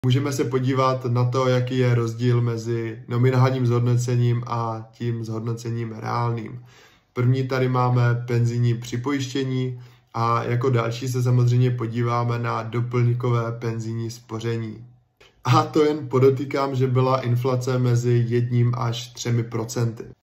Můžeme se podívat na to, jaký je rozdíl mezi nominálním zhodnocením a tím zhodnocením reálným. První tady máme penzijní připojištění a jako další se samozřejmě podíváme na doplňkové penzijní spoření. A to jen podotýkám, že byla inflace mezi 1 až 3%.